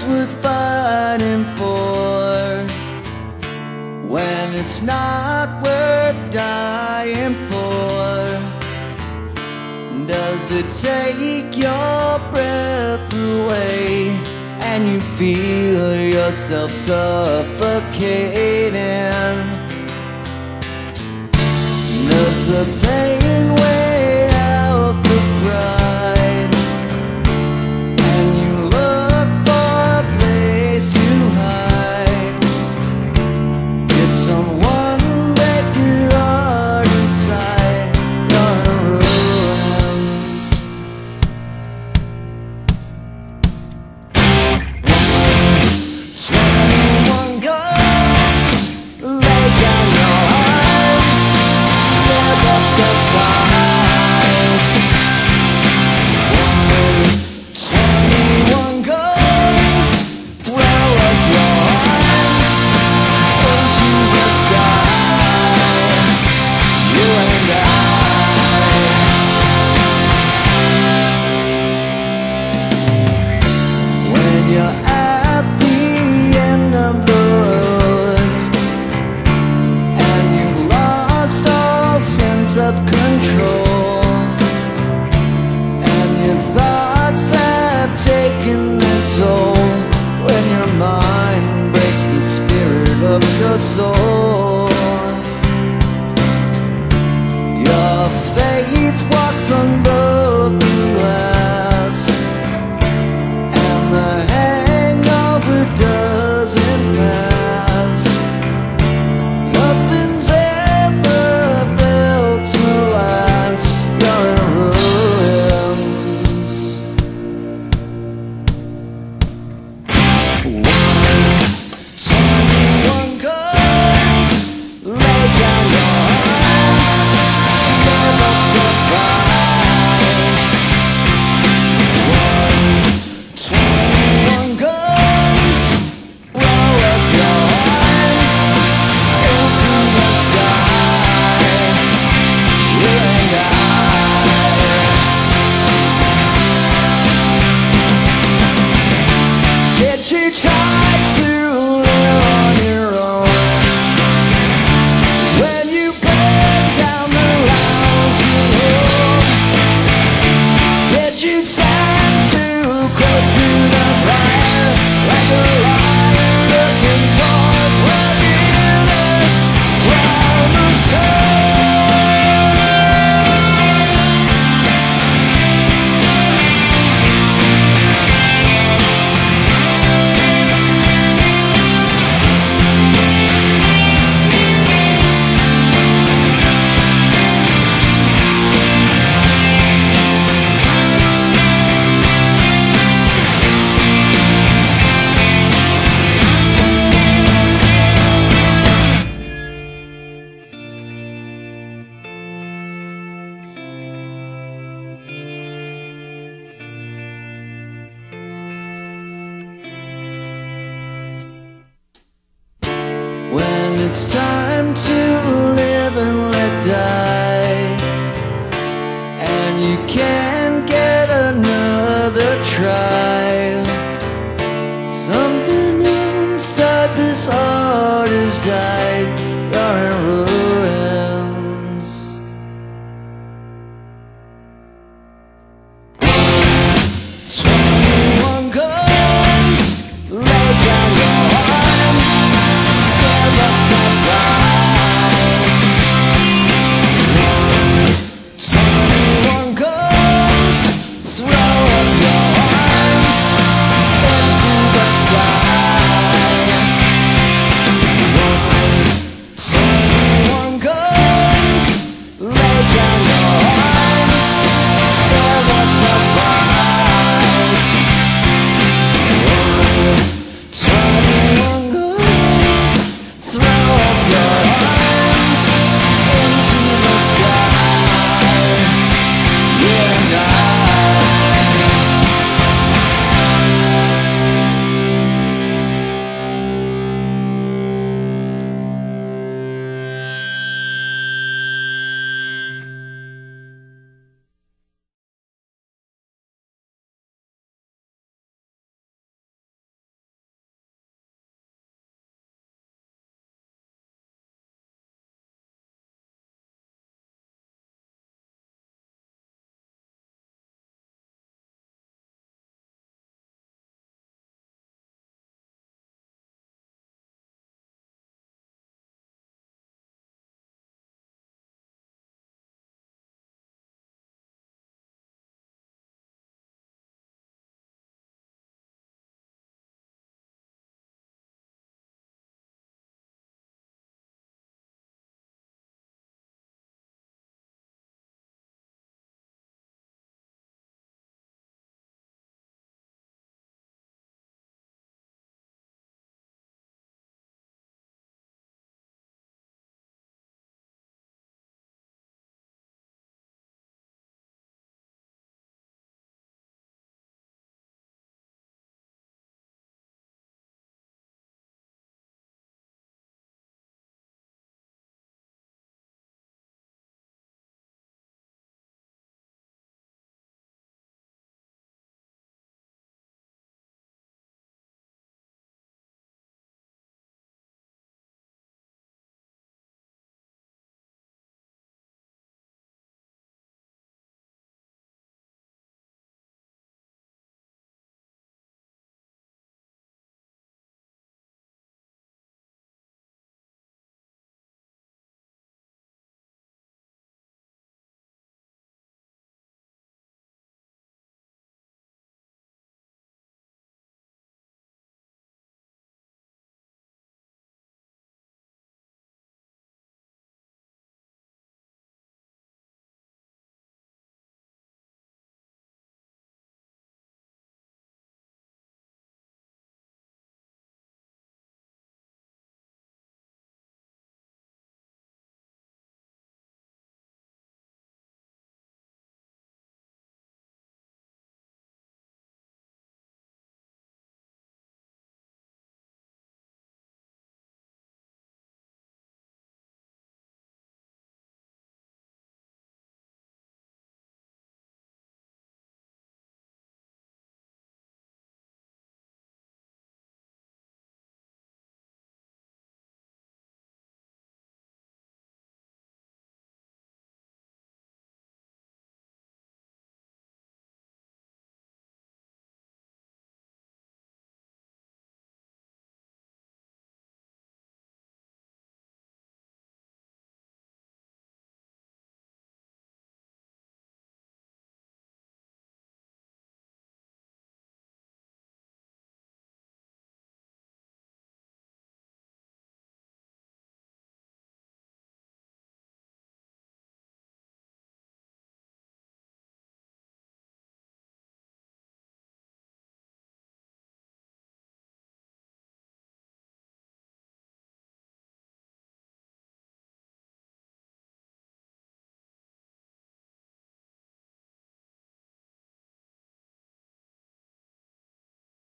is worth fighting for, when it's not worth dying for? Does it take your breath away and you feel yourself suffocating? Does the pain weigh out the pride and you look for a place to hide? Did someone break your heart inside your ruins? 21 guns, lay down your arms, live up the fight. 21 guns, throw up your arms into the sky, you and I. When you're at the end of the road and you've lost all sense of control, and your thoughts have taken their toll, when your mind breaks the spirit of your soul, your faith walks on broken glass, and the hangover doesn't pass. Nothing's ever built to last. You're in ruins. 21 guns, lay down your arms, give up the fight. 21 guns, roll up your arms into the sky, you and I. Get too tired to live on your own, when you burn down the lousy home. Get you stand too close to the fire, like a lion looking for forgiveness from the sun. When it's time to live and let die, and you can't